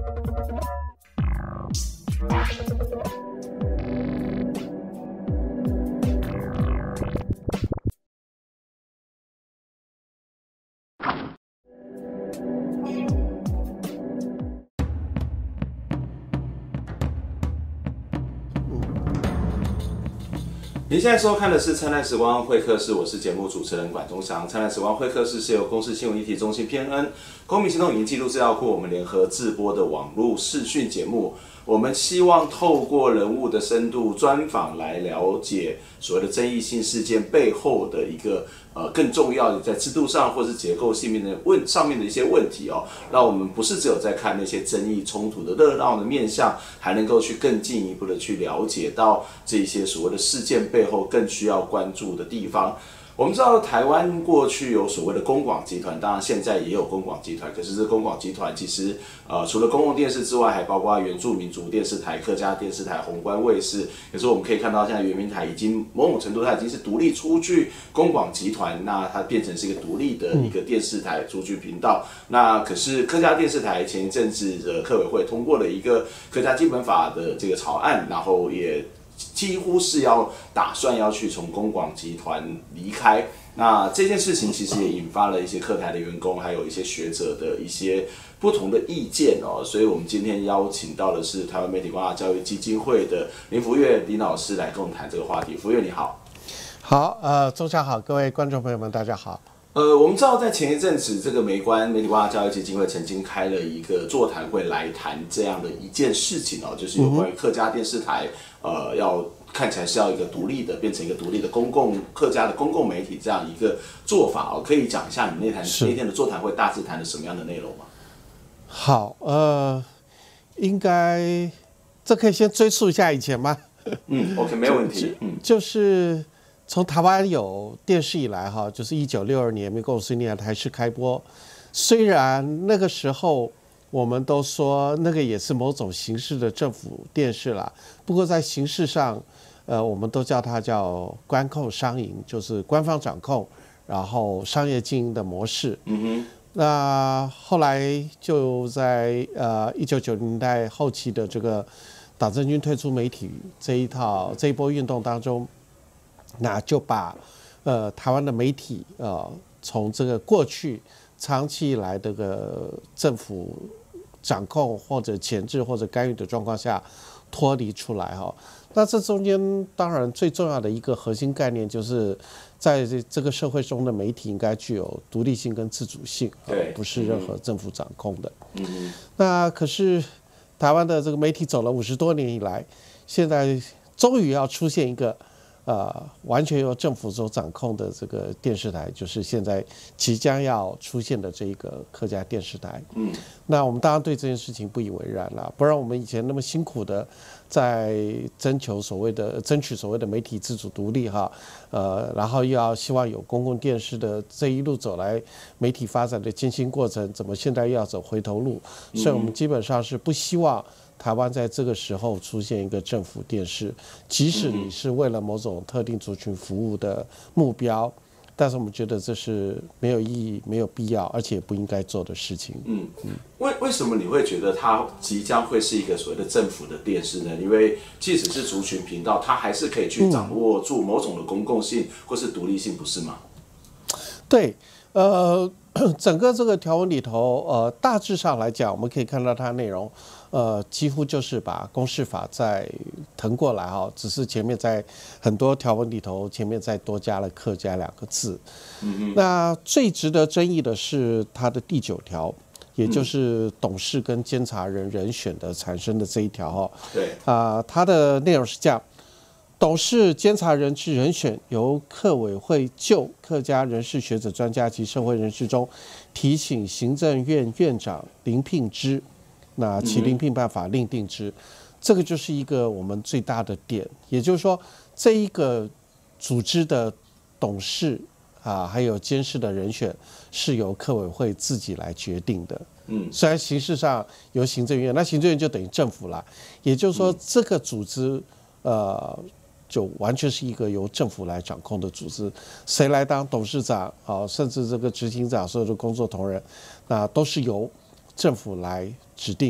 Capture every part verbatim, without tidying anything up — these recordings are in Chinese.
您现在收看的是《灿烂时光会客室》，我是节目主持人管中祥。《灿烂时光会客室》是由公视新闻议题中心偏恩、公民行动影音记录资料库我们联合制播的网络视讯节目。我们希望透过人物的深度专访来了解所谓的争议性事件背后的一个呃更重要的在制度上或是结构性面的问上面的一些问题哦，让我们不是只有在看那些争议冲突的热闹的面向，还能够去更进一步的去了解到这些所谓的事件背后更需要关注的地方。我们知道台湾过去有所谓的公广集团，当然现在也有公广集团，可是这公广集团其实呃除了公共电视之外，还包括原住民族电视台、客家电视台、宏观卫视。可是我们可以看到，现在原民台已经某种程度它已经是独立出具公广集团，那它变成是一个独立的一个电视台出具频道。那可是客家电视台前一阵子的客委会通过了一个客家基本法的这个草案，然后也几乎是要打算要去从公广集团离开。那这件事情其实也引发了一些客台的员工，还有一些学者的一些不同的意见哦。所以我们今天邀请到的是台湾媒体光大教育基金会的林福岳林老师来跟我们谈这个话题。福岳你好。 好，呃，中午好，各位观众朋友们，大家好。 呃，我们知道在前一阵子，这个媒观媒体光大教育基金会曾经开了一个座谈会来谈这样的一件事情哦，就是有关于客家电视台，呃，要看起来是要一个独立的，变成一个独立的公共客家的公共媒体这样一个做法哦，可以讲一下你们那谈那天的座谈会大致谈了什么样的内容吗？ 好，呃，应该这可以先追溯一下以前吗？ 嗯 ，OK， 没有问题。嗯， 就是从台湾有电视以来哈，就是一九六二年民国五十年台视开播，虽然那个时候我们都说那个也是某种形式的政府电视啦，不过在形式上，呃，我们都叫它叫官控商营，就是官方掌控，然后商业经营的模式。 嗯哼。 那后来就在呃一九九零年代后期的这个党政军退出媒体这一套这一波运动当中，那就把呃台湾的媒体呃从这个过去长期以来这个政府掌控或者钳制或者干预的状况下脱离出来哈。那这中间当然最重要的一个核心概念就是在这个社会中的媒体应该具有独立性跟自主性， 对， 不是任何政府掌控的。 嗯嗯。 那可是台湾的这个媒体走了五十多年以来，现在终于要出现一个呃完全由政府所掌控的这个电视台，就是现在即将要出现的这一个客家电视台。 嗯， 那我们当然对这件事情不以为然了，不然我们以前那么辛苦的在征求所谓的争取所谓的媒体自主独立哈，呃，然后又要希望有公共电视的这一路走来媒体发展的艰辛过程，怎么现在又要走回头路？所以我们基本上是不希望台湾在这个时候出现一个政府电视，即使你是为了某种特定族群服务的目标，但是我们觉得这是没有意义、没有必要，而且不应该做的事情。 嗯嗯，为为什么你会觉得它即将会是一个所谓的政府的电视呢？因为即使是族群频道，它还是可以去掌握住某种的公共性或是独立性，不是吗？ 对，呃，整个这个条文里头，呃，大致上来讲，我们可以看到它内容。呃，几乎就是把公示法再腾过来哈，只是前面在很多条文里头前面再多加了客家两个字。嗯、那最值得争议的是它的第九条，也就是董事跟监察人人选的产生的这一条哈。 对啊、呃，它的内容是这样：董事、监察人之人选由客委会就客家人士、学者、专家及社会人士中提请行政院院长遴聘之。那其遴聘办法另定之，这个就是一个我们最大的点，也就是说，这一个组织的董事啊，还有监事的人选是由客委会自己来决定的。嗯，虽然形式上由行政院，那行政院就等于政府啦，也就是说，这个组织呃。就完全是一个由政府来掌控的组织，谁来当董事长啊，甚至这个执行长所有的工作同仁，那都是由政府来指定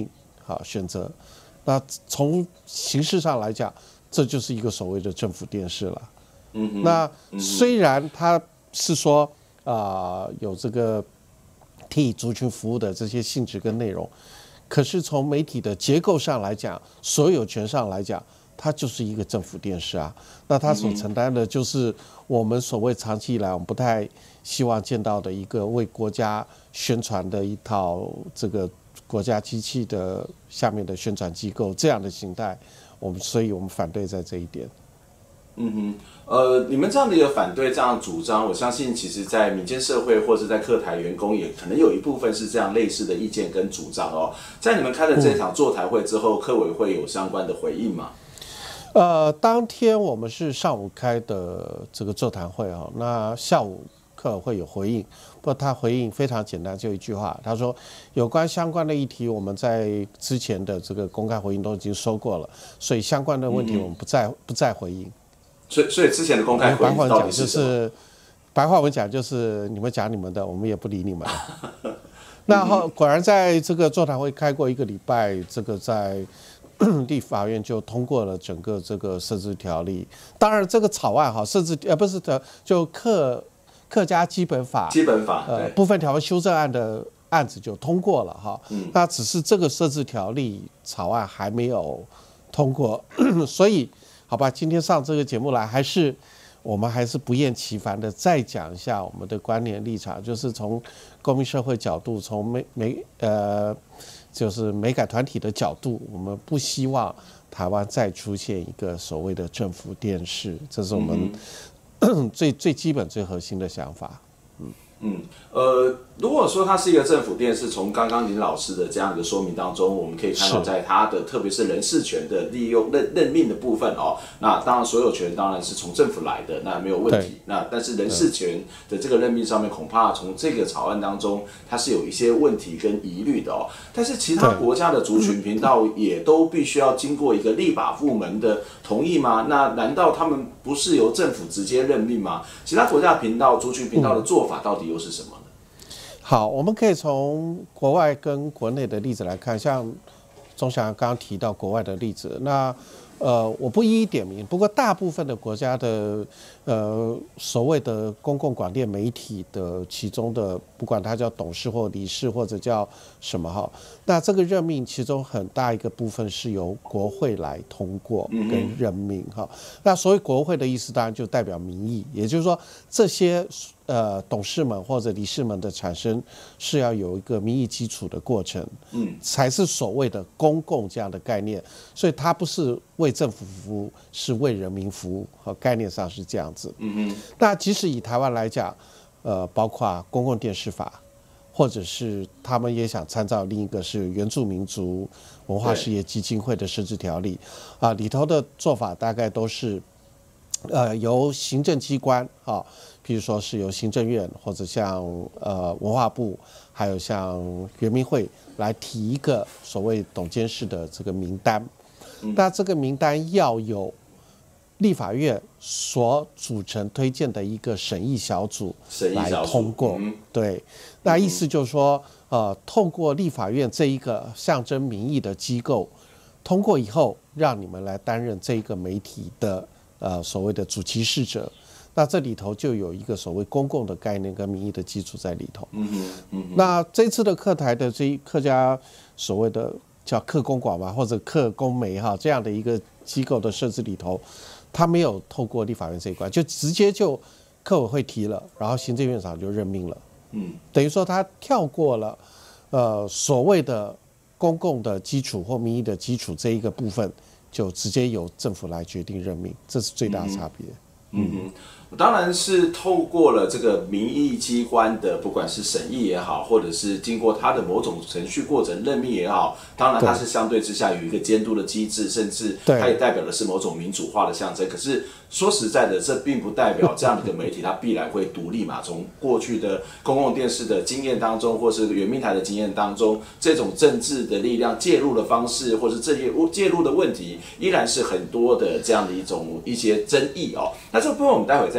好选择。那从形式上来讲，这就是一个所谓的政府电视了。 嗯哼， 那虽然它是说啊、呃、有这个替族群服务的这些性质跟内容，可是从媒体的结构上来讲，所有权上来讲，它就是一个政府电视啊。那它所承担的就是我们所谓长期以来我们不太希望见到的一个为国家宣传的一套这个国家机器的下面的宣传机构这样的形态，我们所以我们反对在这一点。 嗯哼，呃，你们这样的一个反对，这样的主张，我相信其实在民间社会或者在客台员工也可能有一部分是这样类似的意见跟主张哦。在你们开了这场座谈会之后，客委会有相关的回应吗？ 呃，当天我们是上午开的这个座谈会哦，那下午客委会有回应，不过他回应非常简单，就一句话，他说有关相关的议题，我们在之前的这个公开回应都已经说过了，所以相关的问题我们不再、嗯、不再回应。 所以，所以之前的公开回应到底是什么？ 白话文讲就是你们讲你们的，我们也不理你们。那后果然在这个座谈会开过一个礼拜，这个在立法院就通过了整个这个设置条例。当然，这个草案哈设置呃不是的，就客客家基本法基本法呃部分条文修正案的案子就通过了哈。嗯、那只是这个设置条例草案还没有通过，所以。好吧，今天上这个节目来，还是我们还是不厌其烦的再讲一下我们的观念立场，就是从公民社会角度，从美美呃，就是美感团体的角度，我们不希望台湾再出现一个所谓的政府电视，这是我们、嗯、最最基本、最核心的想法。嗯嗯，呃，如果说它是一个政府电视，从刚刚林老师的这样一个说明当中，我们可以看到，在它的特别是人事权的利用任任命的部分哦，那当然所有权当然是从政府来的，那没有问题。那但是人事权的这个任命上面，恐怕从这个草案当中，它是有一些问题跟疑虑的哦。但是其他国家的族群频道也都必须要经过一个立法部门的同意吗？那难道他们不是由政府直接任命吗？其他国家的频道、族群频道的做法到底又是什么呢？ 好，我们可以从国外跟国内的例子来看，像钟祥刚刚提到国外的例子，那呃我不一一点名，不过大部分的国家的呃所谓的公共广电媒体的其中的，不管它叫董事或理事或者叫什么哈，那这个任命其中很大一个部分是由国会来通过跟任命哈。那所谓国会的意思，当然就代表民意，也就是说这些。呃，董事们或者理事们的产生是要有一个民意基础的过程，嗯，才是所谓的公共这样的概念，所以它不是为政府服务，是为人民服务，和概念上是这样子。嗯嗯。那即使以台湾来讲，呃，包括公共电视法，或者是他们也想参照另一个是原住民族文化事业基金会的设置条例，啊，里头的做法大概都是。呃，由行政机关啊，譬如说是由行政院或者像呃文化部，还有像原民会来提一个所谓董监事的这个名单，嗯、那这个名单要有立法院所组成推荐的一个审议小组来通过。嗯、对，那意思就是说，呃，透过立法院这一个象征民意的机构通过以后，让你们来担任这一个媒体的。呃，所谓的主其事者，那这里头就有一个所谓公共的概念跟民意的基础在里头。嗯哼，嗯哼。那这次的客台的这一客家所谓的叫客公广嘛，或者客公媒哈这样的一个机构的设置里头，他没有透过立法院这一关，就直接就客委会提了，然后行政院长就任命了。嗯，等于说他跳过了呃所谓的公共的基础或民意的基础这一个部分。就直接由政府来决定任命，这是最大的差别。 嗯嗯，当然是透过了这个民意机关的，不管是审议也好，或者是经过它的某种程序过程任命也好，当然它是相对之下有一个监督的机制，甚至它也代表的是某种民主化的象征。可是说实在的，这并不代表这样的一个媒体它必然会独立嘛。从过去的公共电视的经验当中，或是原民台的经验当中，这种政治的力量介入的方式，或是这些介入的问题，依然是很多的这样的一种一些争议哦。那这个部分我们待会再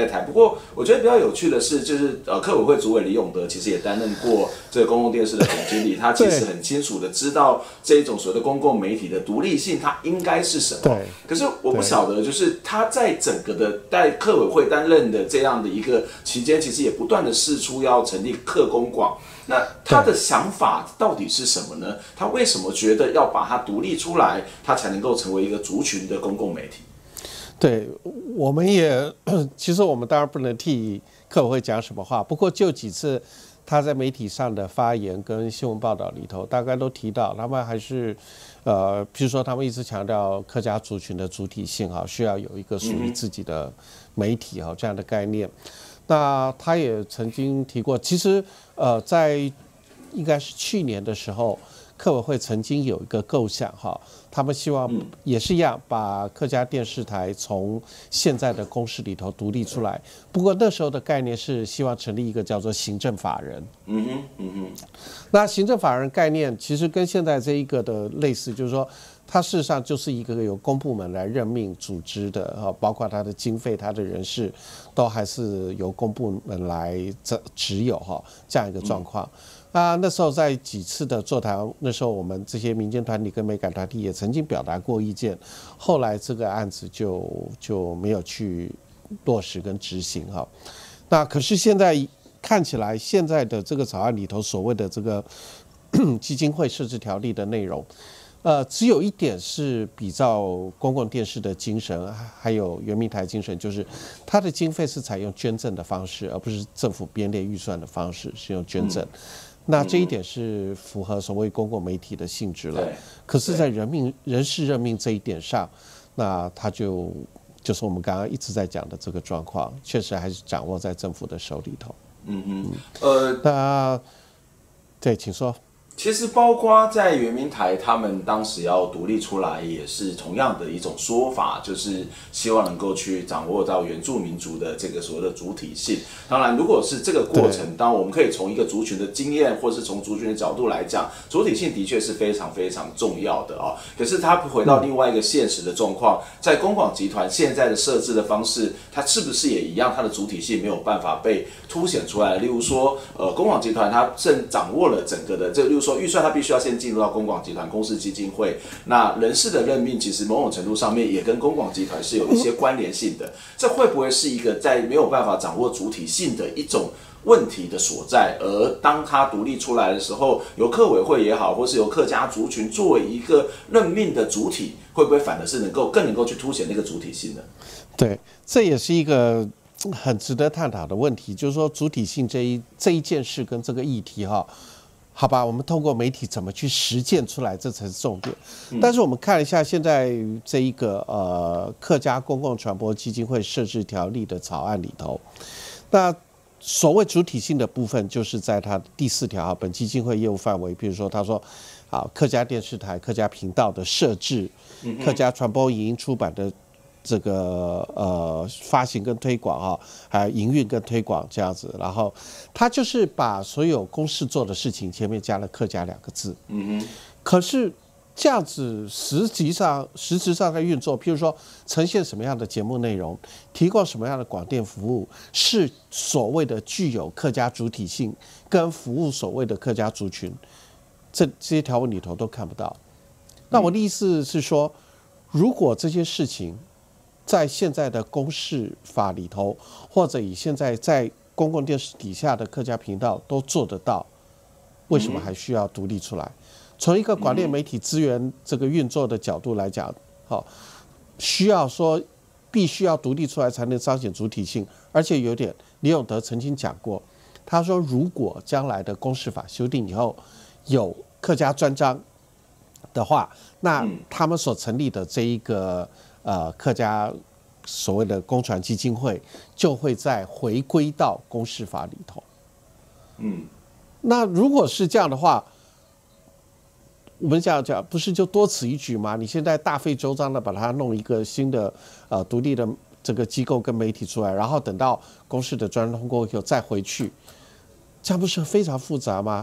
再谈。不过我觉得比较有趣的是，就是呃，客委会主委李永德其实也担任过这个公共电视的总经理，他其实很清楚的知道这一种所谓的公共媒体的独立性，它应该是什么。 对。 可是我不晓得，就是他在整个的在客委会担任的这样的一个期间，其实也不断的释出要成立客公广。那他的想法到底是什么呢？他为什么觉得要把它独立出来，他才能够成为一个族群的公共媒体？ 对，我们也其实我们当然不能替客委会讲什么话，不过就几次他在媒体上的发言跟新闻报道里头，大概都提到他们还是呃，譬如说他们一直强调客家族群的主体性哈，需要有一个属于自己的媒体哈这样的概念。那他也曾经提过，其实呃，在应该是去年的时候，客委会曾经有一个构想哈，他们希望也是一样，把客家电视台从现在的公司里头独立出来。不过那时候的概念是希望成立一个叫做行政法人。 嗯哼，嗯哼。 那行政法人概念其实跟现在这一个的类似，就是说。它事实上就是一个由公部门来任命组织的，包括它的经费、它的人事，都还是由公部门来持有哈这样一个状况。那那时候在几次的座谈，那时候我们这些民间团体跟美感团体也曾经表达过意见，后来这个案子就就没有去落实跟执行哈。那可是现在看起来，现在的这个草案里头所谓的这个基金会设置条例的内容。呃，只有一点是比照公共电视的精神，还有原民台精神，就是它的经费是采用捐赠的方式，而不是政府编列预算的方式，是用捐赠。嗯、那这一点是符合所谓公共媒体的性质了。可是，在人命人事任命这一点上，那它就就是我们刚刚一直在讲的这个状况，确实还是掌握在政府的手里头。 嗯嗯，呃， 那对，请说。 其实包括在原民台，他们当时要独立出来，也是同样的一种说法，就是希望能够去掌握到原住民族的这个所谓的主体性。当然，如果是这个过程，当然我们可以从一个族群的经验，或是从族群的角度来讲，主体性的确是非常非常重要的啊、哦。可是它回到另外一个现实的状况，在公广集团现在的设置的方式，它是不是也一样？它的主体性没有办法被凸显出来。例如说，呃，公广集团它正掌握了整个的这个，例如说预算，它必须要先进入到公广集团公司基金会。那人事的任命，其实某种程度上面也跟公广集团是有一些关联性的。这会不会是一个在没有办法掌握主体性的一种问题的所在？而当它独立出来的时候，由客委会也好，或是由客家族群作为一个任命的主体，会不会反而是能够更能够去凸显那个主体性呢？ 对，这也是一个很值得探讨的问题，就是说主体性这一这一件事跟这个议题哈，好吧，我们通过媒体怎么去实践出来，这才是重点。但是我们看一下现在这一个呃客家公共传播基金会设置条例的草案里头，那所谓主体性的部分，就是在它第四条本基金会业务范围，比如说他说啊客家电视台、客家频道的设置，客家传播影音出版的这个呃发行跟推广哈，还有营运跟推广这样子，然后他就是把所有公司做的事情前面加了客家两个字。嗯哼。可是这样子实际上实质上在运作，譬如说呈现什么样的节目内容，提供什么样的广电服务，是所谓的具有客家主体性跟服务所谓的客家族群，这这些条文里头都看不到。那我的意思是说，如果这些事情在现在的公示法里头，或者以现在在公共电视底下的客家频道都做得到，为什么还需要独立出来？从一个广电媒体资源这个运作的角度来讲，好，需要说必须要独立出来才能彰显主体性。而且有点，李永德曾经讲过，他说如果将来的公示法修订以后有客家专章的话，那他们所成立的这一个呃客家所谓的公传基金会就会再回归到公示法里头。嗯，那如果是这样的话，我们讲讲不是就多此一举吗？你现在大费周章的把它弄一个新的呃独立的这个机构跟媒体出来，然后等到公示的专案通过以后再回去，这样不是非常复杂吗？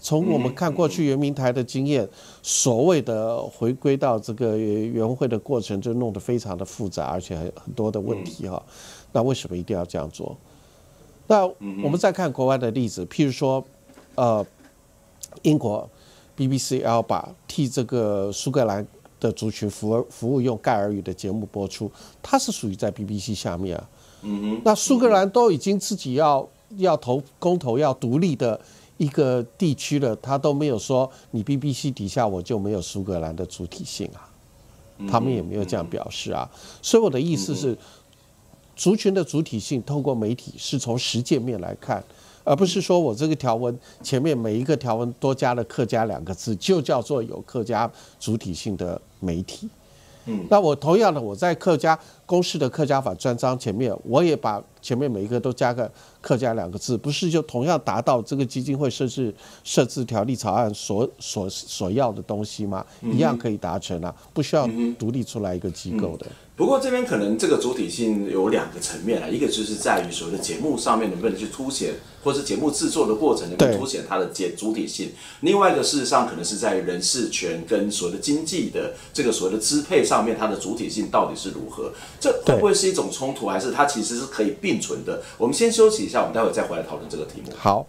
从我们看过去圆明台的经验，所谓的回归到这个园会的过程，就弄得非常的复杂，而且很很多的问题哈。那为什么一定要这样做？那我们再看国外的例子，譬如说，呃，英国 B B C Alba 替这个苏格兰的族群服服务用盖尔语的节目播出，它是属于在 B B C 下面啊。那苏格兰都已经自己要要投公投要独立的一个地区了，他都没有说你 B B C 底下我就没有苏格兰的主体性啊，他们也没有这样表示啊。所以我的意思是，族群的主体性透过媒体是从实践面来看，而不是说我这个条文前面每一个条文多加了客家两个字，就叫做有客家主体性的媒体。嗯，那我同样的，我在客家公示的客家法专章前面，我也把前面每一个都加个客家两个字，不是就同样达到这个基金会设置设置条例草案所所所要的东西吗？一样可以达成啊，不需要独立出来一个机构的。 不过这边可能这个主体性有两个层面啊，一个就是在于所谓的节目上面能不能去凸显，或是节目制作的过程能不能凸显它的节主体性；另外一个事实上可能是在人事权跟所谓的经济的这个所谓的支配上面，它的主体性到底是如何？这会不会是一种冲突，还是它其实是可以并存的？我们先休息一下，我们待会再回来讨论这个题目。 好。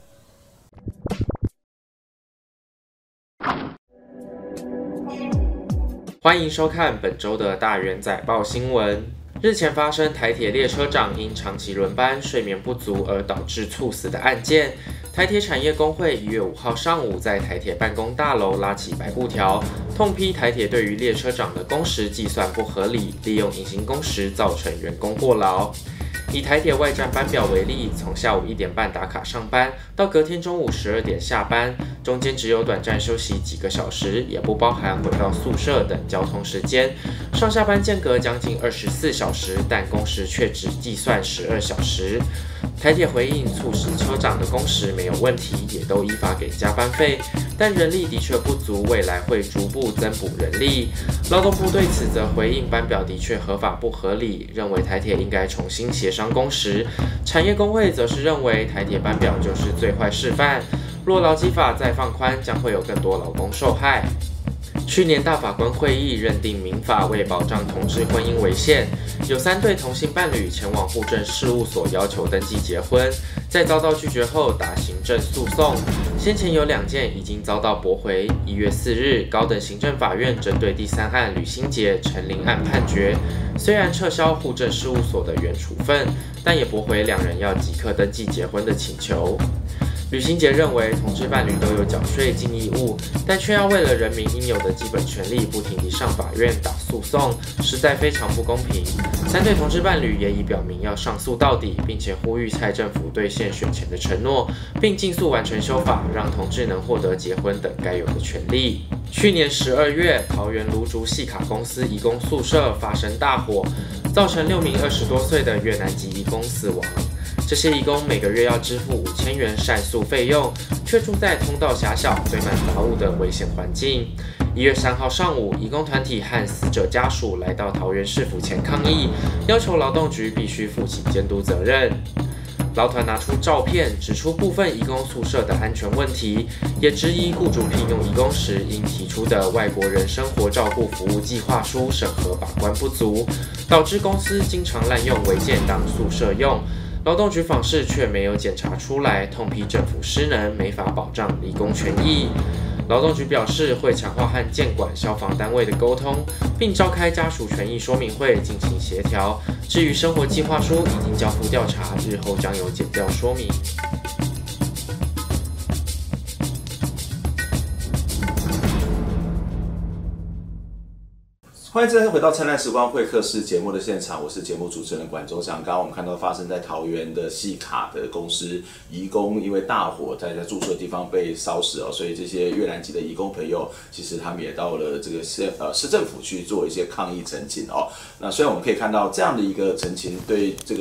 欢迎收看本周的大元载报新闻。日前发生台铁列车长因长期轮班、睡眠不足而导致猝死的案件，台铁产业工会一月五号上午在台铁办公大楼拉起白布条，痛批台铁对于列车长的工时计算不合理，利用隐形工时造成员工过劳。以台铁外站班表为例，从下午一点半打卡上班，到隔天中午十二点下班，中间只有短暂休息几个小时，也不包含回到宿舍等交通时间。上下班间隔将近二十四小时，但工时却只计算十二小时。台铁回应，促使车长的工时没有问题，也都依法给加班费，但人力的确不足，未来会逐步增补人力。劳动部对此则回应，班表的确合法不合理，认为台铁应该重新协商工时。产业工会则是认为台铁班表就是最坏示范，若劳基法再放宽，将会有更多劳工受害。去年大法官会议认定民法为保障同志婚姻为限，有三对同性伴侣前往户政事务所要求登记结婚，在遭到拒绝后打行政诉讼，先前有两件已经遭到驳回。一月四日，高等行政法院针对第三案吕新杰、陈林案判决，虽然撤销户政事务所的原处分，但也驳回两人要即刻登记结婚的请求。吕新杰认为，同志伴侣都有缴税尽义务，但却要为了人民应有的基本权利不停地上法院打诉讼，实在非常不公平。三对同志伴侣也已表明要上诉到底，并且呼吁蔡政府兑现选前的承诺，并尽速完成修法，让同志能获得结婚等该有的权利。去年十二月，桃园芦竹细卡公司移工宿舍发生大火，造成六名二十多岁的越南籍移工死亡。这些移工每个月要支付五千元膳宿费用，却住在通道狭小、堆满杂物的危险环境。一月三号上午，移工团体和死者家属来到桃园市府前抗议，要求劳动局必须负起监督责任。劳团拿出照片，指出部分移工宿舍的安全问题，也质疑雇主聘用移工时应提出的外国人生活照顾服务计划书审核把关不足，导致公司经常滥用违建当宿舍用。劳动局访视却没有检查出来，痛批政府失能，没法保障移工权益。劳动局表示会强化和建管消防单位的沟通，并召开家属权益说明会进行协调。至于生活计划书已经交付调查，日后将有检调说明。 欢迎再次回到灿烂时光会客室节目的现场，我是节目主持人管中祥。刚刚我们看到发生在桃园的细卡的公司移工，因为大火在在住宿的地方被烧死哦，所以这些越南籍的移工朋友，其实他们也到了这个市呃市政府去做一些抗议陈情哦。那虽然我们可以看到这样的一个陈情，对这个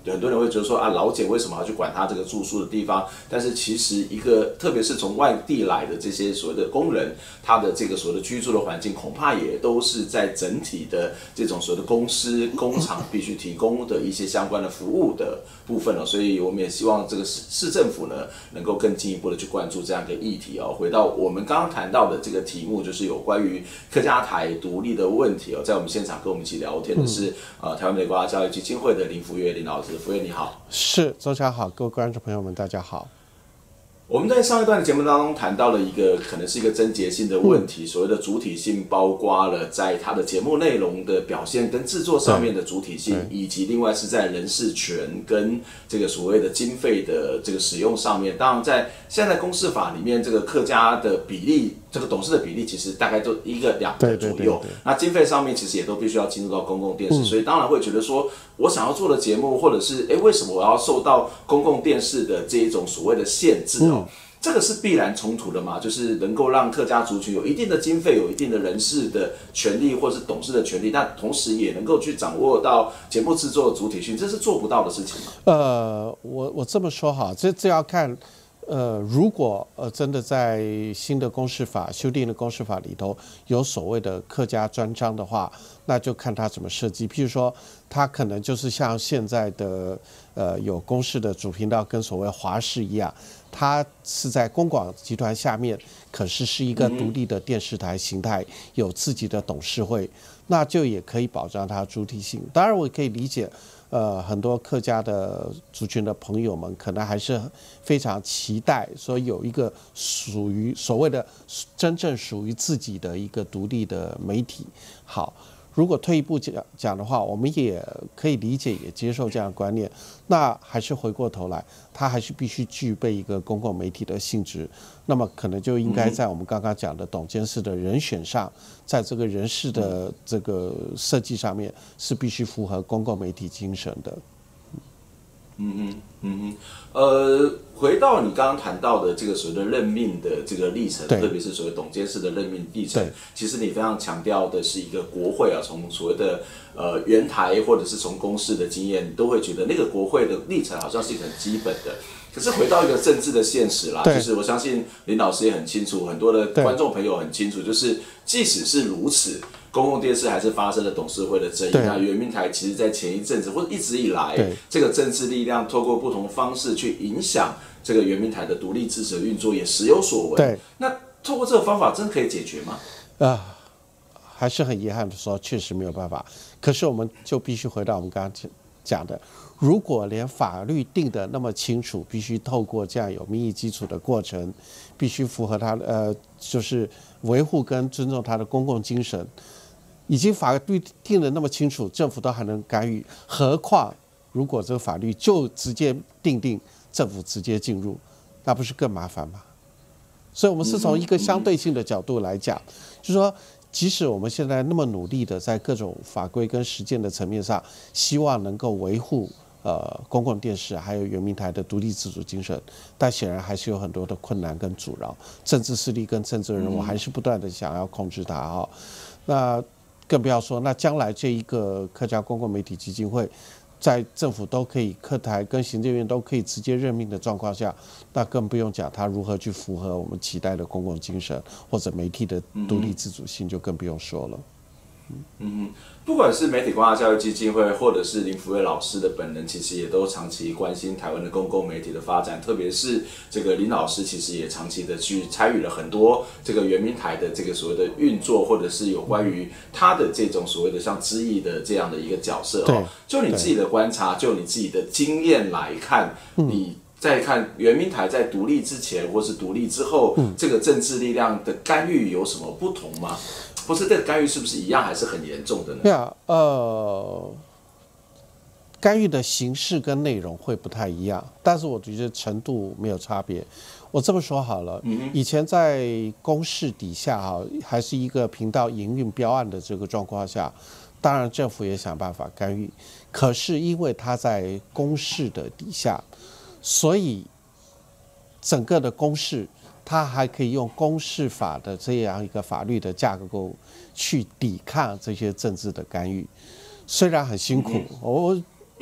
很多人会觉得说啊，劳检为什么要去管他这个住宿的地方？但是其实一个，特别是从外地来的这些所谓的工人，他的这个所谓的居住的环境，恐怕也都是在整体的这种所谓的公司、工厂必须提供的一些相关的服务的部分了。所以我们也希望这个市市政府呢，能够更进一步的去关注这样一个议题哦。回到我们刚刚谈到的这个题目，就是有关于客家台独立的问题哦。在我们现场跟我们一起聊天的是、嗯、呃台湾美国教育基金会的林福月林老师。福月你好。 是，周强好，各位观众朋友们，大家好。 我们在上一段的节目当中谈到了一个可能是一个症结性的问题，嗯、所谓的主体性包括了在它的节目内容的表现跟制作上面的主体性，以及另外是在人事权跟这个所谓的经费的这个使用上面。当然，在现在公示法里面，这个客家的比例，这个董事的比例其实大概都一个两个左右。对对对对，那经费上面其实也都必须要进入到公共电视，嗯、所以当然会觉得说，我想要做的节目，或者是哎，为什么我要受到公共电视的这一种所谓的限制哦？嗯，这个是必然冲突的嘛？就是能够让客家族群有一定的经费、有一定的人事的权利，或是董事的权利，但同时也能够去掌握到节目制作的主体性，这是做不到的事情吗？ 呃，我我这么说哈，这这要看。呃，如果呃真的在新的公示法修订的公示法里头有所谓的客家专章的话，那就看它怎么设计。譬如说，它可能就是像现在的呃有公视的主频道跟所谓华视一样，它是在公广集团下面，可是是一个独立的电视台形态，有自己的董事会，那就也可以保障它的主体性。当然，我可以理解。呃，很多客家的族群的朋友们可能还是非常期待，说有一个属于所谓的真正属于自己的一个独立的媒体。好，如果退一步讲讲的话，我们也可以理解也接受这样的观念。那还是回过头来，它还是必须具备一个公共媒体的性质。那么可能就应该在我们刚刚讲的董监事的人选上，在这个人事的这个设计上面是必须符合公共媒体精神的。 嗯嗯嗯嗯，呃，回到你刚刚谈到的这个所谓的任命的这个历程，特别是所谓董监事的任命历程，其实你非常强调的是一个国会啊，从所谓的呃原台或者是从公视的经验，你都会觉得那个国会的历程好像是一个很基本的。可是回到一个政治的现实啦，就是我相信林老师也很清楚，很多的观众朋友很清楚，就是即使是如此，公共电视还是发生了董事会的争议。那原民台其实在前一阵子或者一直以来，这个政治力量透过不同方式去影响这个原民台的独立自主的运作，也时有所闻。对，那透过这个方法，真的可以解决吗？啊、呃， 还是很遗憾的说，确实没有办法。可是我们就必须回到我们刚刚讲的。如果连法律定得那么清楚，必须透过这样有民意基础的过程，必须符合它呃，就是维护跟尊重它的公共精神，已经法律定得那么清楚，政府都还能干预，何况如果这个法律就直接定定，政府直接进入，那不是更麻烦吗？所以我们是从一个相对性的角度来讲，就是说。即使我们现在那么努力的在各种法规跟实践的层面上，希望能够维护呃公共电视还有原民台的独立自主精神，但显然还是有很多的困难跟阻挠，政治势力跟政治人物还是不断的想要控制它哈、哦。那更不要说，那将来这一个客家公共媒体基金会。在政府都可以客台跟行政院都可以直接任命的状况下，那更不用讲它如何去符合我们期待的公共精神或者媒体的独立自主性，就更不用说了。 嗯，不管是媒体光华教育基金会，或者是林福月老师的本人，其实也都长期关心台湾的公共媒体的发展，特别是这个林老师，其实也长期的去参与了很多这个原民台的这个所谓的运作，或者是有关于他的这种所谓的像知议的这样的一个角色哦。就你自己的观察，就你自己的经验来看，你再看原民台在独立之前或是独立之后，这个政治力量的干预有什么不同吗？或是这个干预是不是一样，还是很严重的呢？ 对啊，呃，干预的形式跟内容会不太一样，但是我觉得程度没有差别。我这么说好了，嗯、以前在公视底下哈，还是一个频道营运标案的这个状况下，当然政府也想办法干预，可是因为它在公视的底下，所以整个的公视。他还可以用公示法的这样一个法律的架构去抵抗这些政治的干预，虽然很辛苦，我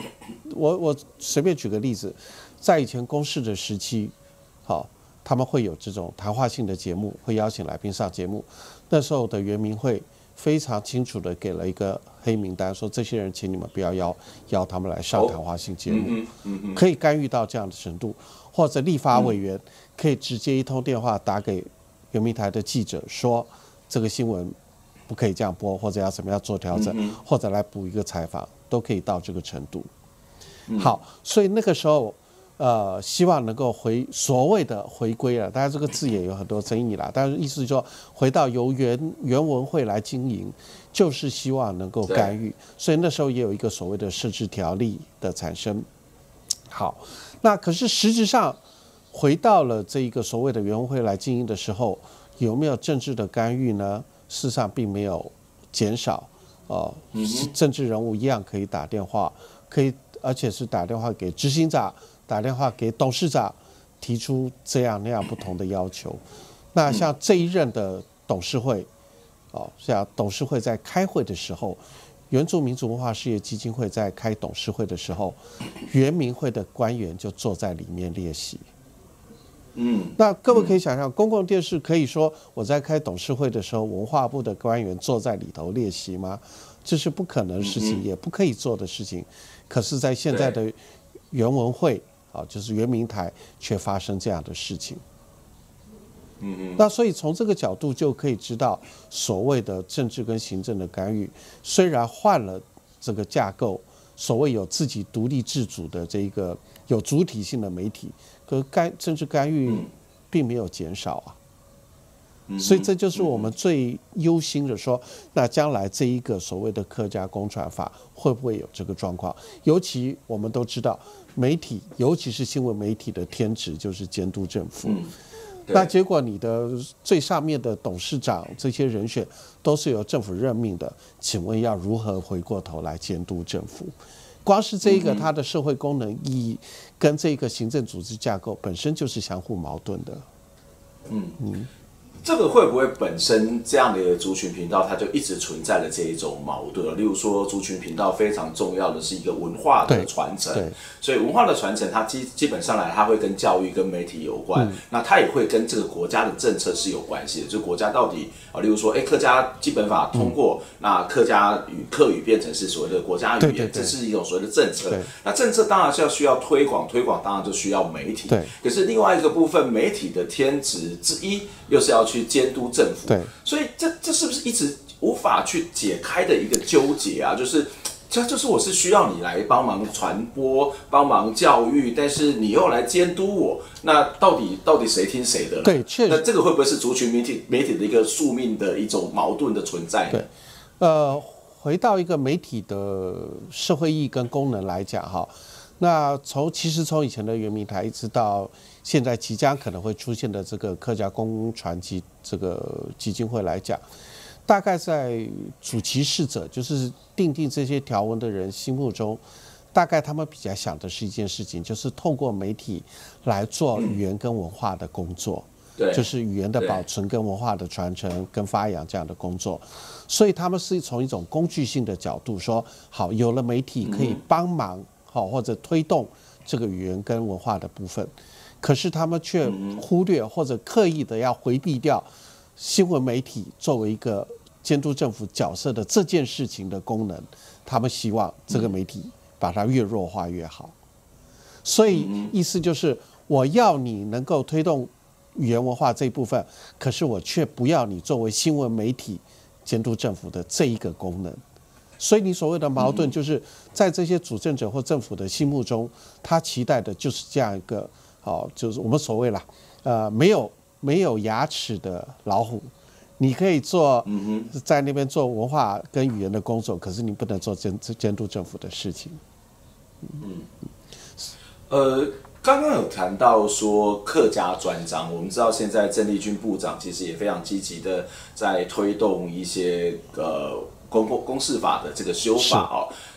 我我随便举个例子，在以前公视的时期，好，他们会有这种谈话性的节目，会邀请来宾上节目。那时候的原民会非常清楚的给了一个黑名单，说这些人请你们不要邀邀他们来上谈话性节目，可以干预到这样的程度。或者立法委员可以直接一通电话打给原民台的记者，说这个新闻不可以这样播，或者要怎么样做调整，或者来补一个采访，都可以到这个程度。好，所以那个时候，呃，希望能够回所谓的回归了，当然这个字也有很多争议啦，但是意思是说回到由原原文会来经营，就是希望能够干预，所以那时候也有一个所谓的设置条例的产生。好，那可是实质上回到了这一个所谓的原文会来经营的时候，有没有政治的干预呢？事实上并没有减少，哦、呃，政治人物一样可以打电话，可以，而且是打电话给执行长，打电话给董事长，提出这样那样不同的要求。那像这一任的董事会，哦，像董事会在开会的时候，原住民族文化事业基金会在开董事会的时候，原民会的官员就坐在里面列席。嗯，那各位可以想象，公共电视可以说我在开董事会的时候，文化部的官员坐在里头列席吗？这是不可能的事情，也不可以做的事情。可是，在现在的原文会啊，就是原民台，却发生这样的事情。嗯嗯，那所以从这个角度就可以知道，所谓的政治跟行政的干预，虽然换了这个架构，所谓有自己独立自主的这个有主体性的媒体，可是干政治干预并没有减少啊。所以这就是我们最忧心的说，那将来这一个所谓的客家公传法会不会有这个状况？尤其我们都知道，媒体尤其是新闻媒体的天职就是监督政府。嗯，那结果你的最上面的董事长这些人选都是由政府任命的，请问要如何回过头来监督政府？光是这一个它的社会功能意义跟这个行政组织架构本身就是相互矛盾的。 嗯嗯。这个会不会本身这样的一个族群频道，它就一直存在了这一种矛盾？例如说，族群频道非常重要的是一个文化的传承，所以文化的传承，它基基本上来，它会跟教育、跟媒体有关，嗯、那它也会跟这个国家的政策是有关系的。就国家到底啊，例如说，哎，客家基本法通过，嗯、那客家语、客语变成是所谓的国家语言，对对对，这是一种所谓的政策。那政策当然是要需要推广，推广当然就需要媒体。对，可是另外一个部分，媒体的天职之一，又是要去监督政府，对，所以这这是不是一直无法去解开的一个纠结啊？就是，这就是我是需要你来帮忙传播、帮忙教育，但是你又来监督我，那到底到底谁听谁的？ 对，确实， 那这个会不会是族群媒体媒体的一个宿命的一种矛盾的存在？ 对，呃，回到一个媒体的社会意义跟功能来讲，哈。那从其实从以前的原民台一直到现在即将可能会出现的这个客家公传基这个基金会来讲，大概在主其事者，就是订定这些条文的人心目中，大概他们比较想的是一件事情，就是透过媒体来做语言跟文化的工作，嗯、就是语言的保存跟文化的传承跟发扬这样的工作，所以他们是从一种工具性的角度说，好，有了媒体可以帮忙。好，或者推动这个语言跟文化的部分，可是他们却忽略或者刻意的要回避掉新闻媒体作为一个监督政府角色的这件事情的功能，他们希望这个媒体把它越弱化越好。所以意思就是我要你能够推动语言文化这一部分，可是我却不要你作为新闻媒体监督政府的这一个功能。所以你所谓的矛盾，就是在这些主政者或政府的心目中，他期待的就是这样一个，哦，就是我们所谓啦，呃，没有没有牙齿的老虎，你可以做在那边做文化跟语言的工作，可是你不能做监监督政府的事情。 嗯，呃。刚刚有谈到说客家专章，我们知道现在郑丽君部长其实也非常积极的在推动一些呃公公示法的这个修法哦。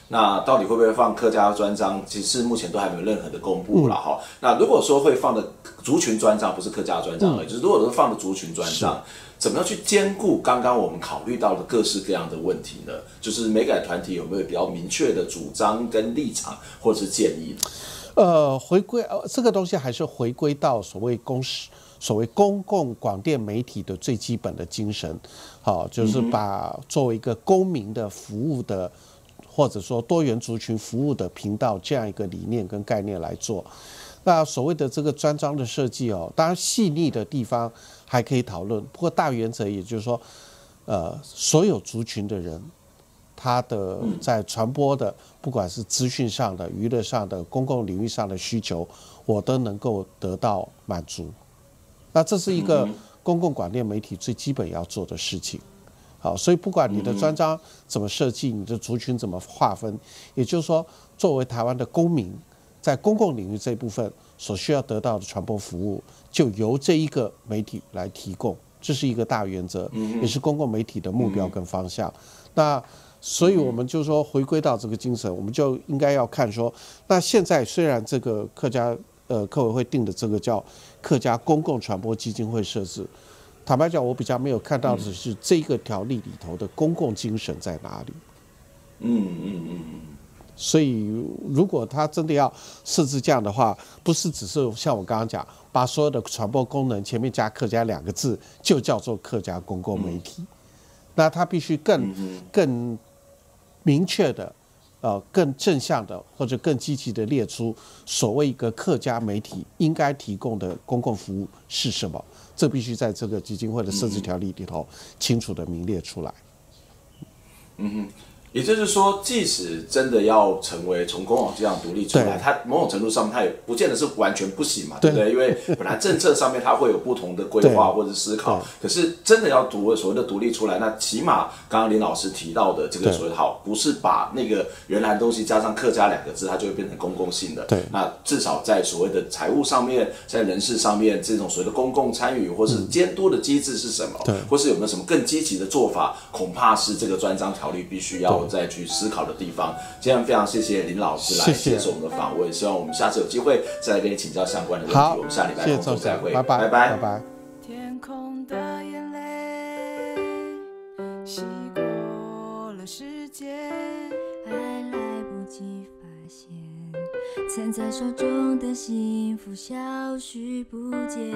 那到底会不会放客家专章？其实目前都还没有任何的公布了哈、嗯。那如果说会放的族群专章，不是客家专章而已，嗯、就是如果是放的族群专章，怎么样去兼顾刚刚我们考虑到的各式各样的问题呢？就是美改团体有没有比较明确的主张跟立场或者是建议呢？ 呃，回归呃这个东西还是回归到所谓公司。所谓公共广电媒体的最基本的精神，好，就是把作为一个公民的服务的，或者说多元族群服务的频道这样一个理念跟概念来做。那所谓的这个专章的设计哦，当然细腻的地方还可以讨论，不过大原则也就是说，呃，所有族群的人，他的在传播的，不管是资讯上的、娱乐上的、公共领域上的需求，我都能够得到满足。那这是一个公共广电媒体最基本要做的事情，好，所以不管你的专章怎么设计，你的族群怎么划分，也就是说，作为台湾的公民，在公共领域这一部分所需要得到的传播服务，就由这一个媒体来提供，这是一个大原则，也是公共媒体的目标跟方向。那所以我们就说回归到这个精神，我们就应该要看说，那现在虽然这个客家呃客委会定的这个叫客家公共传播基金会设置，坦白讲，我比较没有看到的是这个条例里头的公共精神在哪里。 嗯嗯嗯。 所以，如果他真的要设置这样的话，不是只是像我刚刚讲，把所有的传播功能前面加客家两个字，就叫做客家公共媒体。嗯、那他必须更更明确的。呃，更正向的或者更积极的列出所谓一个客家媒体应该提供的公共服务是什么，这必须在这个基金会的设置条例里头清楚的明列出来。 嗯哼。也就是说，即使真的要成为从公网这样独立出来，它某种程度上它也不见得是完全不行嘛，对不对？因为本来政策上面它会有不同的规划或者思考，可是真的要独所谓的独立出来，那起码刚刚林老师提到的这个所谓的好，不是把那个原来的东西加上客家两个字，它就会变成公共性的。 对， 那至少在所谓的财务上面，在人事上面，这种所谓的公共参与或是监督的机制是什么？对、嗯，或是有没有什么更积极的做法？恐怕是这个专章条例必须要再去思考的地方。今天非常谢谢林老师来接受我们的访问，希望我们下次有机会再来跟你请教相关的问题。我们下礼拜空中再会， 拜拜拜拜拜拜。 天空的眼泪洗过了世界， 还来不及发现，攥在手中的幸福消失不见，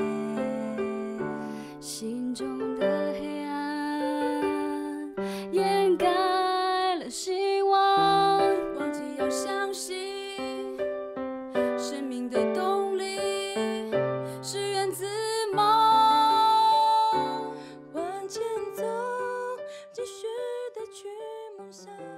心中的黑暗掩盖了希望， 忘记要相信生命的动力是源自梦，往前走，继续的去梦想。